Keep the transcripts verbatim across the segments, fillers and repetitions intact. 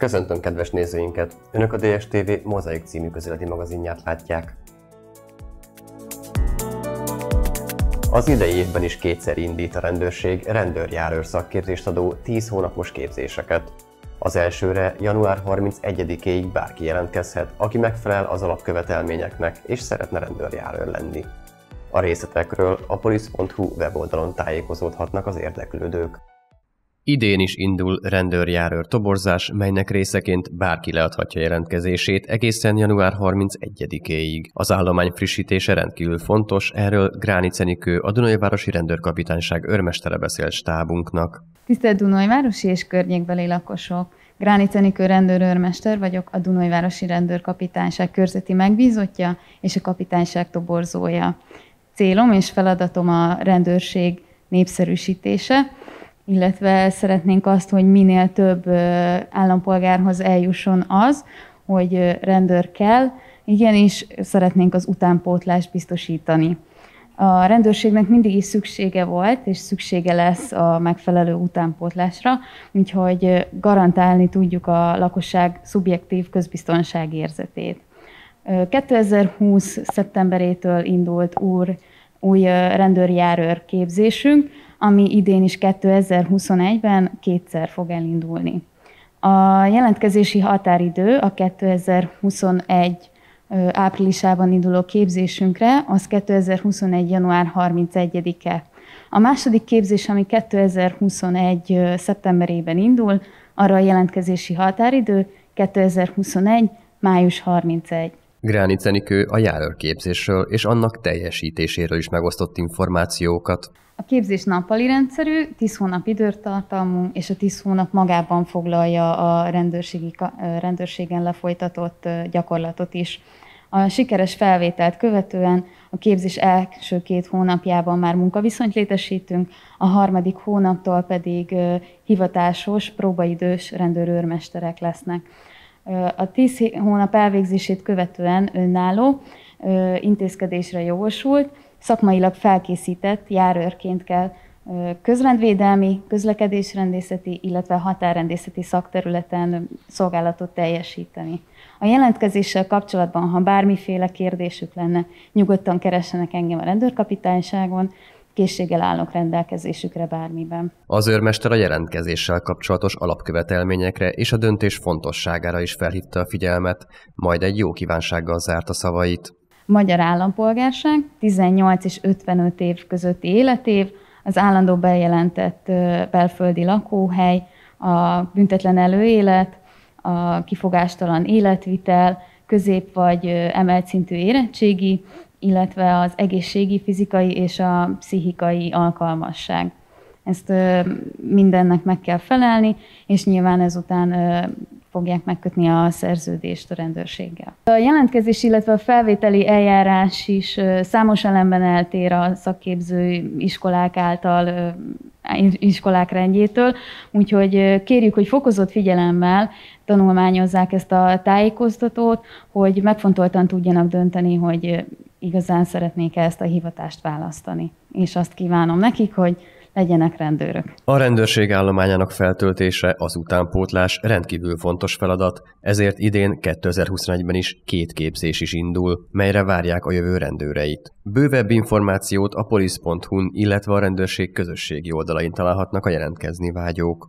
Köszöntöm kedves nézőinket! Önök a dé es té vé Mozaik című közéleti magazinját látják. Az idei évben is kétszer indít a rendőrség rendőrjárőr szakképzést adó tíz hónapos képzéseket. Az elsőre január harmincegyedikéig bárki jelentkezhet, aki megfelel az alapkövetelményeknek és szeretne rendőrjárőr lenni. A részletekről a polisz pont hu weboldalon tájékozódhatnak az érdeklődők. Idén is indul rendőrjárőr toborzás, melynek részeként bárki leadhatja jelentkezését egészen január harmincegyedikéig. Az állomány frissítése rendkívül fontos, erről Gránic Enikő, a Dunajvárosi Rendőrkapitányság őrmestere beszélt stábunknak. Tisztelt Dunajvárosi és környékbeli lakosok! Gránic Enikő rendőrőrmester vagyok, a Dunajvárosi Rendőrkapitányság körzeti megbízottja és a kapitányság toborzója. Célom és feladatom a rendőrség népszerűsítése, illetve szeretnénk azt, hogy minél több állampolgárhoz eljusson az, hogy rendőr kell, igenis szeretnénk az utánpótlást biztosítani. A rendőrségnek mindig is szüksége volt, és szüksége lesz a megfelelő utánpótlásra, úgyhogy garantálni tudjuk a lakosság szubjektív közbiztonságérzetét. kétezer-húsz szeptemberétől indult úr, új rendőrjárőr képzésünk, ami idén is kétezer-huszonegyben kétszer fog elindulni. A jelentkezési határidő a kétezer-huszonegy áprilisában induló képzésünkre, az kétezer-huszonegy január harmincegyedike. A második képzés, ami kétezer-huszonegy szeptemberében indul, arra a jelentkezési határidő kétezer-huszonegy május harmincegy. Gránic Enikő a járőrképzésről és annak teljesítéséről is megosztott információkat. A képzés nappali rendszerű, tíz hónap időtartalmú, és a tíz hónap magában foglalja a rendőrségi, rendőrségen lefolytatott gyakorlatot is. A sikeres felvételt követően a képzés első két hónapjában már munkaviszonyt létesítünk, a harmadik hónaptól pedig hivatásos, próbaidős rendőrőrmesterek lesznek. A tíz hónap elvégzését követően önálló intézkedésre jogosult, szakmailag felkészített járőrként kell közrendvédelmi, közlekedésrendészeti, illetve határrendészeti szakterületen szolgálatot teljesíteni. A jelentkezéssel kapcsolatban, ha bármiféle kérdésük lenne, nyugodtan keressenek engem a rendőrkapitányságon, készséggel állok rendelkezésükre bármiben. Az őrmester a jelentkezéssel kapcsolatos alapkövetelményekre és a döntés fontosságára is felhívta a figyelmet, majd egy jó kívánsággal zárta szavait. Magyar állampolgárság, tizennyolc és ötvenöt év közötti életév, az állandó bejelentett belföldi lakóhely, a büntetlen előélet, a kifogástalan életvitel, közép vagy emelt szintű érettségi, illetve az egészségi, fizikai és a pszichikai alkalmasság. Ezt mindennek meg kell felelni, és nyilván ezután fogják megkötni a szerződést a rendőrséggel. A jelentkezés, illetve a felvételi eljárás is számos elemben eltér a szakképző iskolák által, iskolák rendjétől, úgyhogy kérjük, hogy fokozott figyelemmel tanulmányozzák ezt a tájékoztatót, hogy megfontoltan tudjanak dönteni, hogy igazán szeretnék ezt a hivatást választani. És azt kívánom nekik, hogy legyenek rendőrök. A rendőrség állományának feltöltése, az utánpótlás rendkívül fontos feladat, ezért idén kétezer-huszonegyben is két képzés is indul, melyre várják a jövő rendőreit. Bővebb információt a polisz pont hu-n, illetve a rendőrség közösségi oldalain találhatnak a jelentkezni vágyók.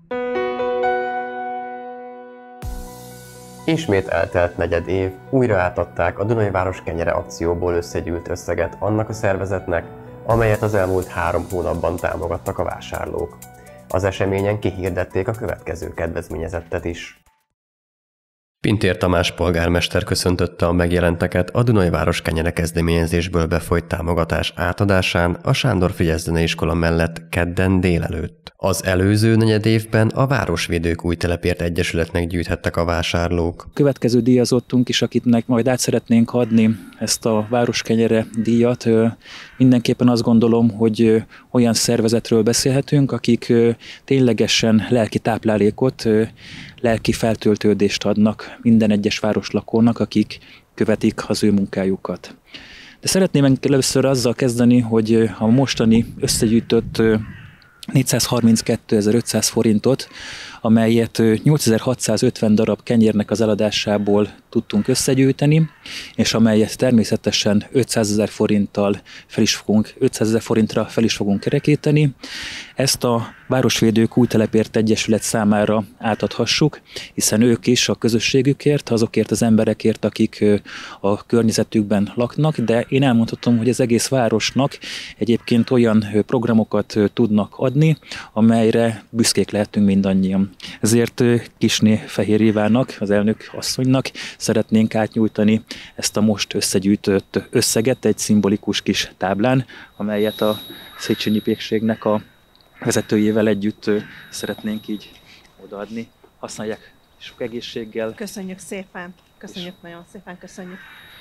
Ismét eltelt negyed év, újra átadták a Dunajváros kenyere akcióból összegyűlt összeget annak a szervezetnek, amelyet az elmúlt három hónapban támogattak a vásárlók. Az eseményen kihirdették a következő kedvezményezettet is. Pintér Tamás polgármester köszöntötte a megjelenteket a Dunajváros kenyere kezdeményezésből befolyt támogatás átadásán a Sándor Frigyes Zeneiskola mellett kedden délelőtt. Az előző negyed évben a Városvédők Újtelepért Egyesületnek gyűjthettek a vásárlók. Következő díjazottunk is, akitnek majd át szeretnénk adni ezt a Városkenyere díjat. Mindenképpen azt gondolom, hogy olyan szervezetről beszélhetünk, akik ténylegesen lelki táplálékot, lelki feltöltődést adnak minden egyes városlakónak, akik követik az ő munkájukat. De szeretném először azzal kezdeni, hogy a mostani összegyűjtött négyszázharminckétezer-ötszáz forintot, amelyet nyolcezer-hatszázötven darab kenyérnek az eladásából tudtunk összegyűjteni, és amelyet természetesen ötszázezer forinttal fel is fogunk, ötszázezer forintra fel is fogunk kerekíteni. Ezt a Városvédők Újtelepért Egyesület számára átadhassuk, hiszen ők is a közösségükért, azokért az emberekért, akik a környezetükben laknak, de én elmondhatom, hogy az egész városnak egyébként olyan programokat tudnak adni, amelyre büszkék lehetünk mindannyian. Ezért Kissné Fehér Évának, az elnök asszonynak szeretnénk átnyújtani ezt a most összegyűjtött összeget egy szimbolikus kis táblán, amelyet a Széchenyi Pékségnek a vezetőjével együtt szeretnénk így odaadni. Használják sok egészséggel. Köszönjük szépen, köszönjük, és nagyon szépen köszönjük.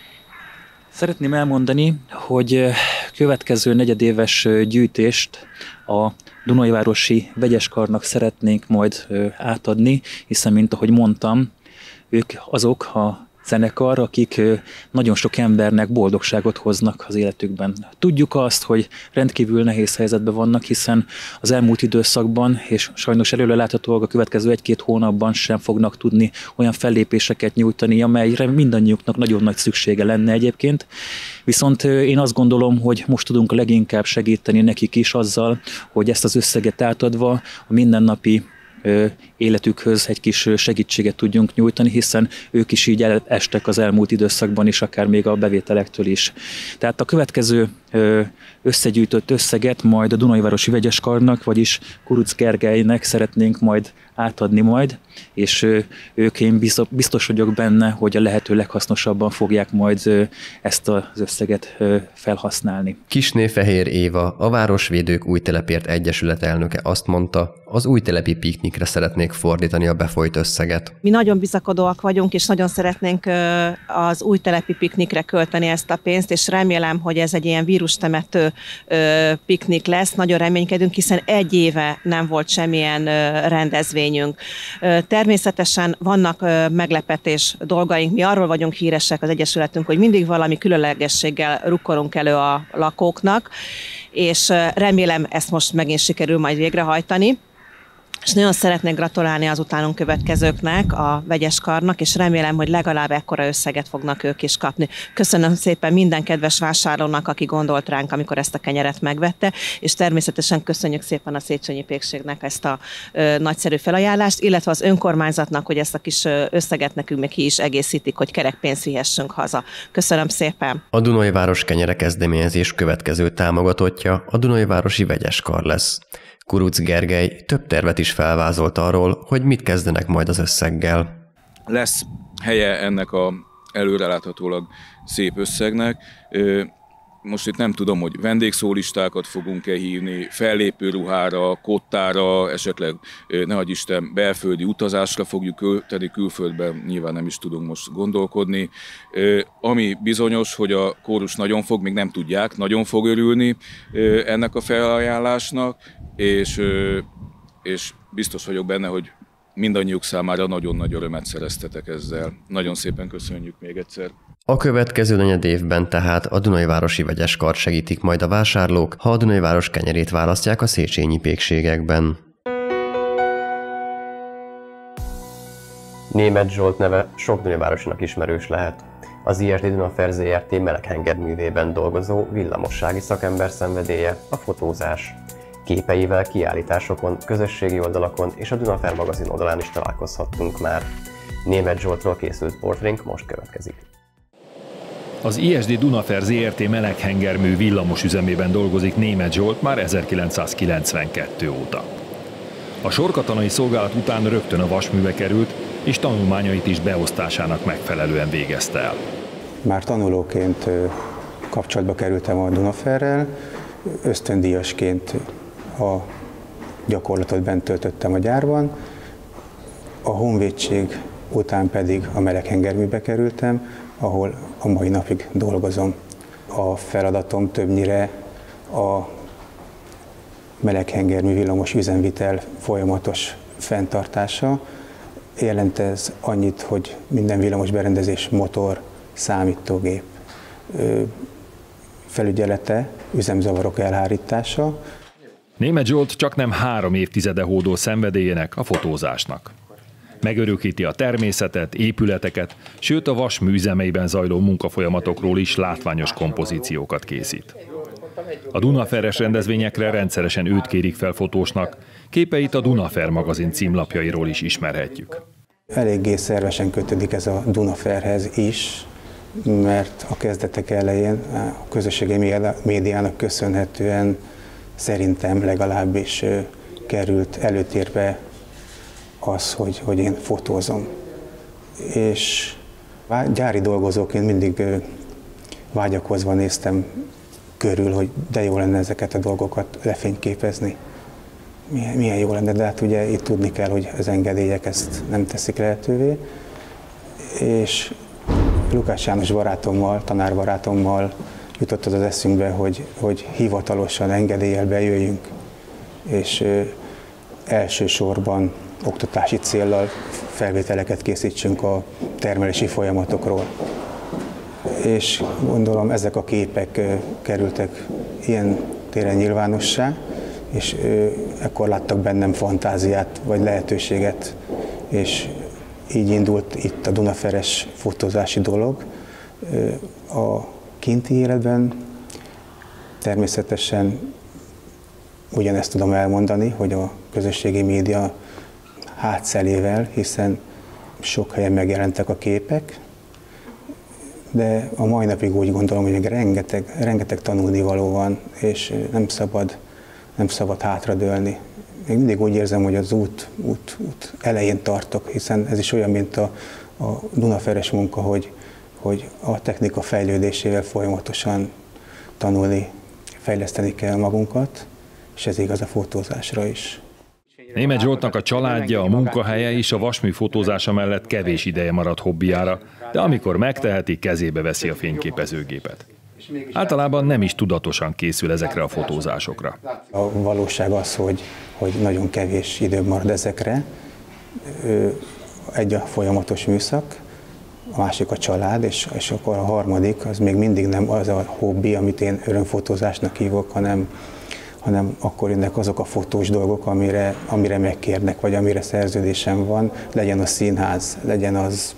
Szeretném elmondani, hogy következő negyedéves gyűjtést a Dunajvárosi Vegyeskarnak szeretnénk majd átadni, hiszen, mint ahogy mondtam, ők azok a zenekar, akik nagyon sok embernek boldogságot hoznak az életükben. Tudjuk azt, hogy rendkívül nehéz helyzetben vannak, hiszen az elmúlt időszakban, és sajnos előre láthatóan a következő egy-két hónapban sem fognak tudni olyan fellépéseket nyújtani, amelyre mindannyiuknak nagyon nagy szüksége lenne egyébként. Viszont én azt gondolom, hogy most tudunk leginkább segíteni nekik is azzal, hogy ezt az összeget átadva a mindennapi életükhöz egy kis segítséget tudjunk nyújtani, hiszen ők is így elestek az elmúlt időszakban is, akár még a bevételektől is. Tehát a következő összegyűjtött összeget majd a Dunajvárosi Vegyeskarnak, vagyis Kurucz Gergelynek szeretnénk majd átadni majd, és ők, én biztos vagyok benne, hogy a lehető leghasznosabban fogják majd ezt az összeget felhasználni. Kissné Fehér Éva, a Városvédők Újtelepért Egyesület elnöke azt mondta, az újtelepi piknikre szeretnék fordítani a befolyt összeget. Mi nagyon bizakodóak vagyunk, és nagyon szeretnénk az újtelepi piknikre költeni ezt a pénzt, és remélem, hogy ez egy ilyen vírustemető piknik lesz. Nagyon reménykedünk, hiszen egy éve nem volt semmilyen rendezvényünk. Természetesen vannak meglepetés dolgaink, mi arról vagyunk híresek az Egyesületünk, hogy mindig valami különlegességgel rukkolunk elő a lakóknak, és remélem ezt most megint sikerül majd végrehajtani. És nagyon szeretnék gratulálni az utánunk következőknek, a Vegyeskarnak, és remélem, hogy legalább ekkora összeget fognak ők is kapni. Köszönöm szépen minden kedves vásárlónak, aki gondolt ránk, amikor ezt a kenyeret megvette, és természetesen köszönjük szépen a Széchenyi Pékségnek ezt a ö, nagyszerű felajánlást, illetve az önkormányzatnak, hogy ezt a kis összeget nekünk még ki is egészítik, hogy kerekpénzt vihessünk haza. Köszönöm szépen! A Dunajváros kenyere kezdeményezés következő támogatottja a Dunajvárosi Vegyeskar lesz. Kurucz Gergely több tervet is felvázolt arról, hogy mit kezdenek majd az összeggel. Lesz helye ennek a előreláthatólag szép összegnek. Most itt nem tudom, hogy vendégszólistákat fogunk-e hívni, fellépő ruhára, kottára, esetleg ne adj Isten, belföldi utazásra fogjuk költeni, külföldben nyilván nem is tudunk most gondolkodni. Ami bizonyos, hogy a kórus nagyon fog, még nem tudják, nagyon fog örülni ennek a felajánlásnak, és, és biztos vagyok benne, hogy mindannyiuk számára nagyon nagy örömet szereztetek ezzel. Nagyon szépen köszönjük még egyszer. A következő negyed évben tehát a Dunajvárosi Vegyeskart segítik majd a vásárlók, ha a Dunajváros kenyerét választják a széchenyi pékségekben. Németh Zsolt neve sok dunajvárosinak ismerős lehet. Az i es dé Dunafer zé er té meleghengerművében dolgozó villamossági szakember szenvedélye a fotózás. Képeivel kiállításokon, közösségi oldalakon és a Dunafer magazin oldalán is találkozhattunk már. Németh Zsoltról készült portrénk most következik. Az i es dé Dunafer zé er té meleghengermű villamos üzemében dolgozik Németh Zsolt már ezerkilencszázkilencvenkettő óta. A sorkatonai szolgálat után rögtön a vasműve került, és tanulmányait is beosztásának megfelelően végezte el. Már tanulóként kapcsolatba kerültem a Dunaferrel, ösztöndíjasként a gyakorlatot bent töltöttem a gyárban, a honvédség után pedig a meleghengerműbe kerültem, ahol a mai napig dolgozom. A feladatom többnyire a meleghengermű villamos üzemvitel folyamatos fenntartása. Jelent ez annyit, hogy minden villamos berendezés, motor, számítógép felügyelete, üzemzavarok elhárítása. Németh Zsolt csaknem három évtizede hódol szenvedélyének, a fotózásnak. Megörökíti a természetet, épületeket, sőt a Vas műzemeiben zajló munkafolyamatokról is látványos kompozíciókat készít. A Dunaferres rendezvényekre rendszeresen őt kérik fel fotósnak, képeit a Dunafer magazin címlapjairól is ismerhetjük. Eléggé szervesen kötődik ez a Dunaferhez is, mert a kezdetek elején a közösségi médiának köszönhetően szerintem legalábbis került előtérbe az, hogy, hogy én fotózom. És gyári dolgozóként mindig vágyakozva néztem körül, hogy de jó lenne ezeket a dolgokat lefényképezni. Milyen, milyen jó lenne, de hát ugye itt tudni kell, hogy az engedélyek ezt nem teszik lehetővé. És Lukács János barátommal, tanárbarátommal jutott az az eszünkbe, hogy, hogy hivatalosan engedéllyel bejöjjünk, és ö, elsősorban oktatási céllal felvételeket készítsünk a termelési folyamatokról. És gondolom ezek a képek ö, kerültek ilyen téren nyilvánossá, és ö, ekkor láttak bennem fantáziát vagy lehetőséget, és így indult itt a Dunaferres fotózási dolog. Ö, a kinti életben természetesen ugyanezt tudom elmondani, hogy a közösségi média hátszelével, hiszen sok helyen megjelentek a képek, de a mai napig úgy gondolom, hogy még rengeteg, rengeteg tanulnivaló van, és nem szabad, nem szabad hátradőlni. Még mindig úgy érzem, hogy az út, út, út elején tartok, hiszen ez is olyan, mint a, a Dunaferres munka, hogy hogy a technika fejlődésével folyamatosan tanulni, fejleszteni kell magunkat, és ez igaz a fotózásra is. Németh Zsoltnak a családja, a munkahelye és a vasmű fotózása mellett kevés ideje maradt hobbiára, de amikor megteheti, kezébe veszi a fényképezőgépet. Általában nem is tudatosan készül ezekre a fotózásokra. A valóság az, hogy, hogy nagyon kevés idő marad ezekre. Egy a folyamatos műszak, a másik a család, és, és akkor a harmadik, az még mindig nem az a hobbi, amit én örömfotózásnak hívok, hanem, hanem akkor jönnek azok a fotós dolgok, amire, amire megkérnek, vagy amire szerződésem van, legyen az színház, legyen az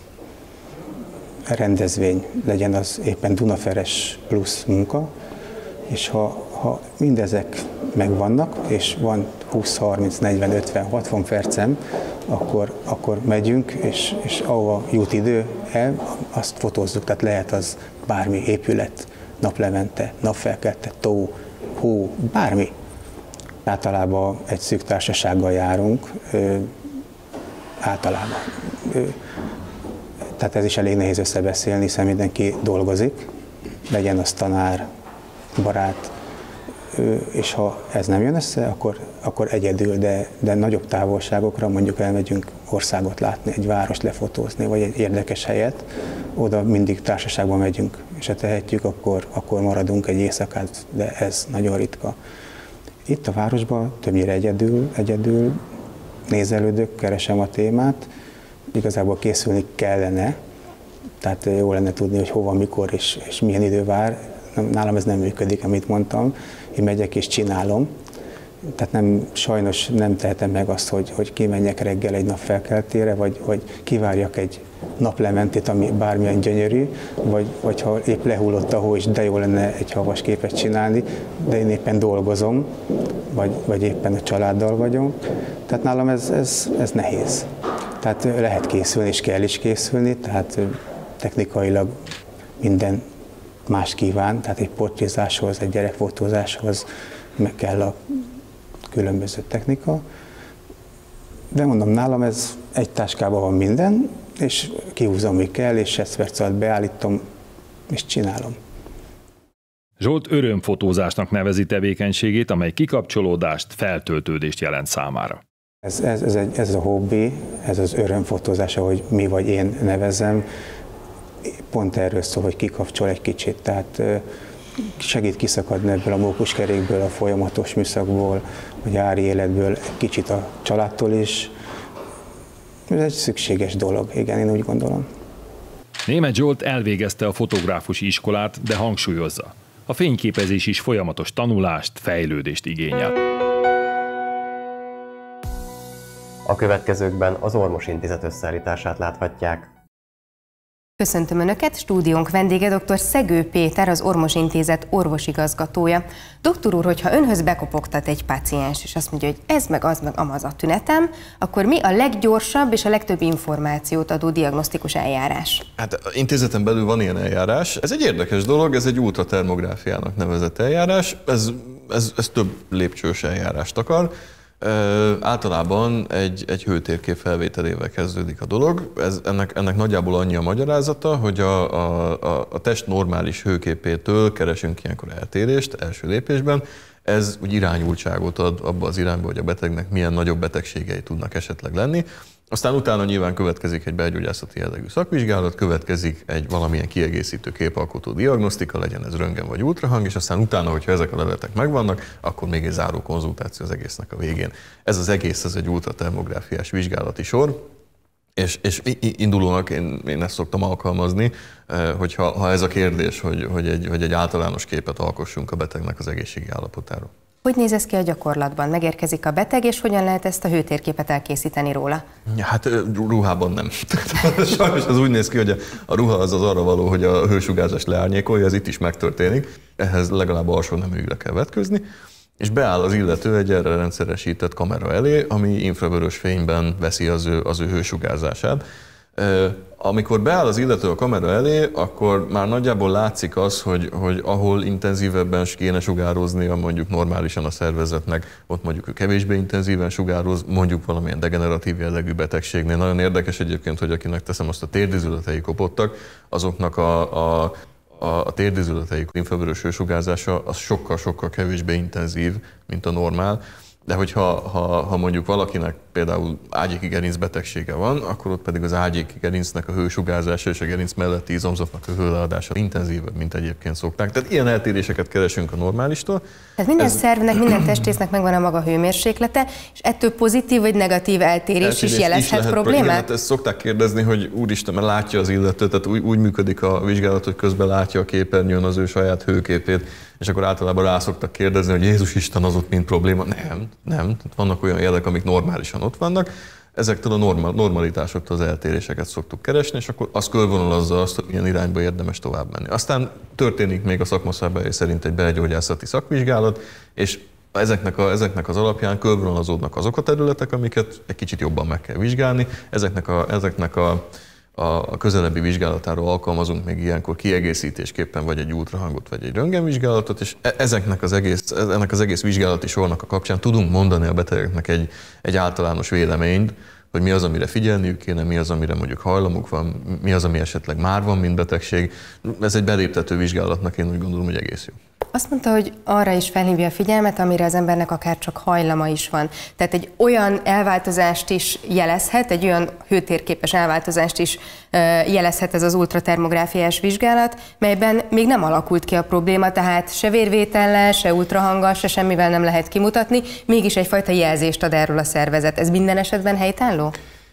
rendezvény, legyen az éppen Dunaferres plusz munka, és ha, ha mindezek megvannak, és van húsz, harminc, negyven, ötven, hatvan percem, akkor, akkor megyünk, és, és ahova jut idő el, azt fotózzuk, tehát lehet az bármi épület, naplemente, napfelkelte, tó, hó, bármi. Általában egy szűk társasággal járunk, ö, általában. Ö, tehát ez is elég nehéz összebeszélni, hiszen mindenki dolgozik, legyen az tanár, barát, és ha ez nem jön össze, akkor, akkor egyedül, de, de nagyobb távolságokra mondjuk elmegyünk országot látni, egy várost lefotózni, vagy egy érdekes helyet, oda mindig társaságban megyünk, és ha tehetjük, akkor, akkor maradunk egy éjszakát, de ez nagyon ritka. Itt a városban többnyire egyedül, egyedül nézelődök, keresem a témát, igazából készülni kellene, tehát jó lenne tudni, hogy hova, mikor és, és milyen idő vár. Nálam ez nem működik, amit mondtam. Én megyek és csinálom. Tehát nem, sajnos nem tehetem meg azt, hogy, hogy kimenjek reggel egy nap felkeltére, vagy, vagy kivárjak egy naplementét, ami bármilyen gyönyörű, vagy, vagy ha épp lehullott a hó, és de jó lenne egy havas képet csinálni, de én éppen dolgozom, vagy, vagy éppen a családdal vagyok. Tehát nálam ez, ez, ez nehéz. Tehát lehet készülni, és kell is készülni, tehát technikailag minden más kíván, tehát egy portrézáshoz, egy gyerekfotózáshoz meg kell a különböző technika. De mondom, nálam ez egy táskában van minden, és kihúzom, hogy kell, és egy perc alatt beállítom, és csinálom. Zsolt örömfotózásnak nevezi tevékenységét, amely kikapcsolódást, feltöltődést jelent számára. Ez, ez, ez, egy, ez a hobbi, ez az örömfotózás, ahogy mi vagy én nevezem, pont erről szól, hogy kikapcsol egy kicsit, tehát segít kiszakadni ebből a mókuskerékből, a folyamatos műszakból, a gyári életből, egy kicsit a családtól is. Ez egy szükséges dolog, igen, én úgy gondolom. Németh Zsolt elvégezte a fotográfusi iskolát, de hangsúlyozza. A fényképezés is folyamatos tanulást, fejlődést igényel. A következőkben az Orvosintézet összeállítását láthatják. Köszöntöm Önöket, stúdiónk vendége dr. Szegő Péter, az Orvosintézet orvosigazgatója. Doktor úr, hogyha önhöz bekopogtat egy páciens, és azt mondja, hogy ez meg az meg amaz a tünetem, akkor mi a leggyorsabb és a legtöbb információt adó diagnosztikus eljárás? Hát intézeten belül van ilyen eljárás. Ez egy érdekes dolog, ez egy ultratermográfiának nevezett eljárás. Ez, ez, ez több lépcsős eljárást akar. E, általában egy, egy hőtérkép felvételével kezdődik a dolog. Ez, ennek, ennek nagyjából annyi a magyarázata, hogy a, a, a test normális hőképétől keresünk ilyenkor eltérést első lépésben. Ez úgy irányultságot ad abba az irányba, hogy a betegnek milyen nagyobb betegségei tudnak esetleg lenni. Aztán utána nyilván következik egy belgyógyászati jellegű szakvizsgálat, következik egy valamilyen kiegészítő képalkotó diagnosztika, legyen ez röntgen vagy ultrahang, és aztán utána, hogyha ezek a leletek megvannak, akkor még egy záró konzultáció az egésznek a végén. Ez az egész, ez egy ultratermográfiás vizsgálati sor, és, és indulónak én, én ezt szoktam alkalmazni, hogyha ha ez a kérdés, hogy, hogy, egy, hogy egy általános képet alkossunk a betegnek az egészségi állapotáról. Hogy néz ez ki a gyakorlatban? Megérkezik a beteg, és hogyan lehet ezt a hőtérképet elkészíteni róla? Hát ruhában nem. Sajnos az úgy néz ki, hogy a ruha az az arra való, hogy a hősugárzást leárnyékolja, ez itt is megtörténik. Ehhez legalább alsó neműre kell vetközni, és beáll az illető egy erre rendszeresített kamera elé, ami infravörös fényben veszi az ő, az ő hősugárzását. Amikor beáll az illető a kamera elé, akkor már nagyjából látszik az, hogy, hogy ahol intenzívebben kéne sugároznia mondjuk normálisan a szervezetnek, ott mondjuk kevésbé intenzíven sugároz, mondjuk valamilyen degeneratív jellegű betegségnél. Nagyon érdekes egyébként, hogy akinek teszem azt a térdizületei kopottak, azoknak a, a a térdizületeik infravörös hősugárzása az sokkal-sokkal kevésbé intenzív, mint a normál. De hogyha ha, ha mondjuk valakinek például ágyéki gerinc betegsége van, akkor ott pedig az ágyéki gerincnek a hősugárzása és a gerinc melletti izomzatnak a hőleadása intenzívebb, mint egyébként szokták. Tehát ilyen eltéréseket keresünk a normálistól. Tehát minden Ez... szervnek, minden testrésznek megvan a maga hőmérséklete, és ettől pozitív vagy negatív eltérés, eltérés is jelezhet is problémát? Igen, hát ezt szokták kérdezni, hogy úristen, mert látja az illető, tehát úgy, úgy működik a vizsgálat, hogy közben látja a képernyőn az ő saját hőképét, és akkor általában rá szoktak kérdezni, hogy Jézus Isten, az ott mind probléma. Nem, nem. Tehát vannak olyan jelek, amik normálisan ott vannak. Ezektől a normal, normalitásoktól az eltéréseket szoktuk keresni, és akkor az körvonalazza azt, hogy milyen irányba érdemes tovább menni. Aztán történik még a szakmaszabályai szerint egy belgyógyászati szakvizsgálat, és ezeknek, a, ezeknek az alapján körvonalazódnak azok a területek, amiket egy kicsit jobban meg kell vizsgálni. Ezeknek a, ezeknek a a közelebbi vizsgálatáról alkalmazunk még ilyenkor kiegészítésképpen vagy egy ultrahangot, vagy egy röntgenvizsgálatot, és ezeknek az egész, ennek az egész vizsgálati sornak a kapcsán tudunk mondani a betegeknek egy, egy általános véleményt, hogy mi az, amire figyelniük kéne, mi az, amire mondjuk hajlamuk van, mi az, ami esetleg már van, mint betegség. Ez egy beléptető vizsgálatnak én úgy gondolom, hogy egész jó. Azt mondta, hogy arra is felhívja a figyelmet, amire az embernek akár csak hajlama is van. Tehát egy olyan elváltozást is jelezhet, egy olyan hőtérképes elváltozást is jelezhet ez az ultratermográfiás vizsgálat, melyben még nem alakult ki a probléma, tehát se vérvétellel, se ultrahanggal, se semmivel nem lehet kimutatni, mégis egyfajta jelzést ad erről a szervezet. Ez minden esetben helytálló?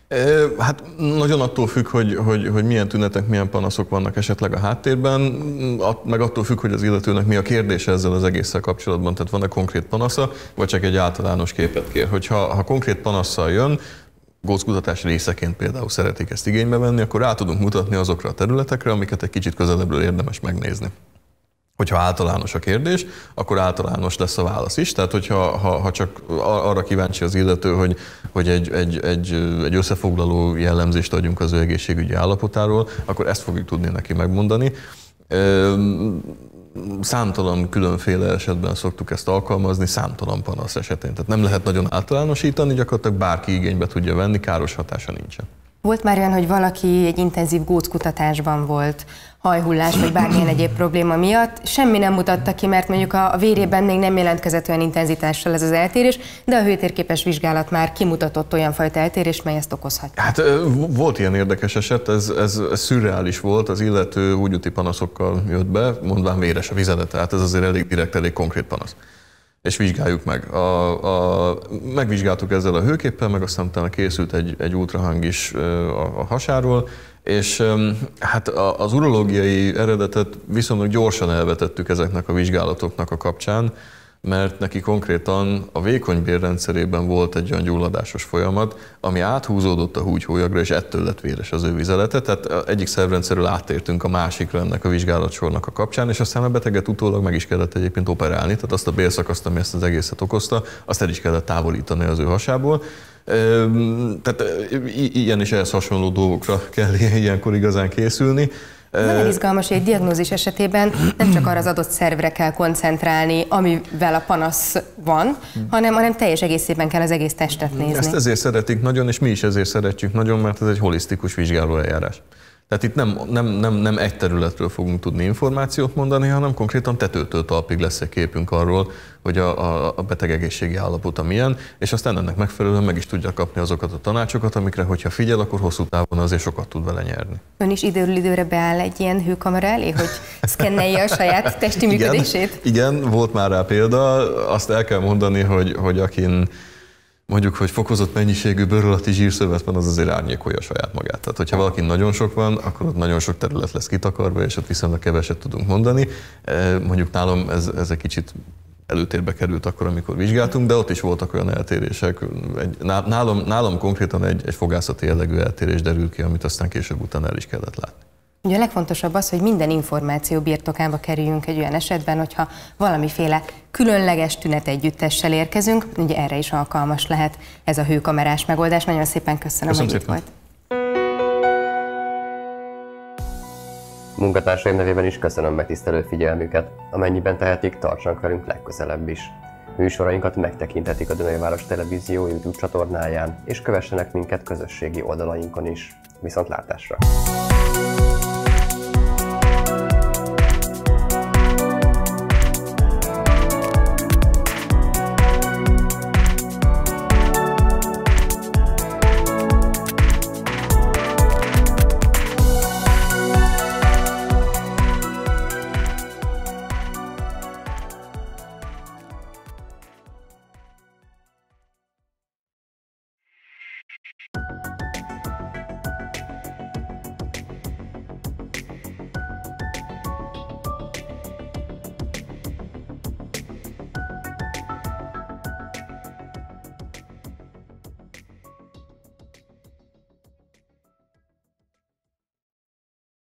Hát nagyon attól függ, hogy, hogy, hogy milyen tünetek, milyen panaszok vannak esetleg a háttérben, meg attól függ, hogy az illetőnek mi a kérdése ezzel az egésszel kapcsolatban, tehát van-e konkrét panasza, vagy csak egy általános képet kér. Hogyha ha konkrét panasszal jön, góckutatás részeként például szeretik ezt igénybe venni, akkor rá tudunk mutatni azokra a területekre, amiket egy kicsit közelebbről érdemes megnézni. Hogyha általános a kérdés, akkor általános lesz a válasz is. Tehát, hogyha ha, ha csak arra kíváncsi az illető, hogy, hogy egy, egy, egy, egy összefoglaló jellemzést adjunk az ő egészségügyi állapotáról, akkor ezt fogjuk tudni neki megmondani. Számtalan különféle esetben szoktuk ezt alkalmazni, számtalan panasz esetén. Tehát nem lehet nagyon általánosítani, gyakorlatilag bárki igénybe tudja venni, káros hatása nincsen. Volt már olyan, hogy valaki egy intenzív góckutatásban volt, hajhullás vagy bármilyen egyéb probléma miatt, semmi nem mutatta ki, mert mondjuk a vérében még nem jelentkezett olyan intenzitással ez az eltérés, de a hőtérképes vizsgálat már kimutatott olyan fajta eltérést, mely ezt okozhatja. Hát volt ilyen érdekes eset, ez, ez, ez szürreális volt, az illető húgyúti panaszokkal jött be, mondván véres a vizele, tehát ez azért elég direkt, elég konkrét panasz. És vizsgáljuk meg. A, a, megvizsgáltuk ezzel a hőképpel, meg aztán utána készült egy, egy ultrahang is a, a hasáról, és hát az urológiai eredetet viszonylag gyorsan elvetettük ezeknek a vizsgálatoknak a kapcsán, mert neki konkrétan a vékony bélrendszerében volt egy olyan gyulladásos folyamat, ami áthúzódott a húgyhólyagra, és ettől lett véres az ő vizelete. Tehát egyik szervrendszerről áttértünk a másikra ennek a vizsgálatsornak a kapcsán, és aztán a beteget utólag meg is kellett egyébként operálni, tehát azt a bélszakaszt, ami ezt az egészet okozta, azt el is kellett távolítani az ő hasából. Tehát ilyen és ehhez hasonló dolgokra kell ilyenkor igazán készülni. Nagyon izgalmas, hogy egy diagnózis esetében nem csak arra az adott szervre kell koncentrálni, amivel a panasz van, hanem, hanem teljes egészében kell az egész testet nézni. Ezt ezért szeretik nagyon, és mi is ezért szeretjük nagyon, mert ez egy holisztikus vizsgálóeljárás. Tehát itt nem, nem, nem, nem egy területről fogunk tudni információt mondani, hanem konkrétan tetőtől talpig lesz egy képünk arról, hogy a, a, a beteg egészségi állapota milyen, és aztán ennek megfelelően meg is tudja kapni azokat a tanácsokat, amikre, hogyha figyel, akkor hosszú távon azért sokat tud vele nyerni. Ön is időről időre beáll egy ilyen hőkamera elé, hogy szkennelje a saját testi működését? Igen, igen, volt már rá példa. Azt el kell mondani, hogy, hogy akin mondjuk, hogy fokozott mennyiségű bőr alatti zsírszövet van, az azért árnyékolja saját magát. Tehát, hogyha valaki nagyon sok van, akkor ott nagyon sok terület lesz kitakarva, és ott viszonylag keveset tudunk mondani. Mondjuk nálam ez, ez egy kicsit előtérbe került akkor, amikor vizsgáltunk, de ott is voltak olyan eltérések. Egy, nálam, nálam konkrétan egy, egy fogászati jellegű eltérés derült ki, amit aztán később utána el is kellett látni. Ugye a legfontosabb az, hogy minden információ birtokába kerüljünk egy olyan esetben, hogyha valamiféle különleges tünet együttessel érkezünk, ugye erre is alkalmas lehet ez a hőkamerás megoldás. Nagyon szépen köszönöm, köszönöm hogy szépen. itt volt. Munkatársaim nevében is köszönöm megtisztelő figyelmüket. Amennyiben tehetik, tartsanak velünk legközelebb is. Műsorainkat megtekinthetik a Dunajváros Televízió YouTube csatornáján, és kövessenek minket közösségi oldalainkon is. Viszontlátásra!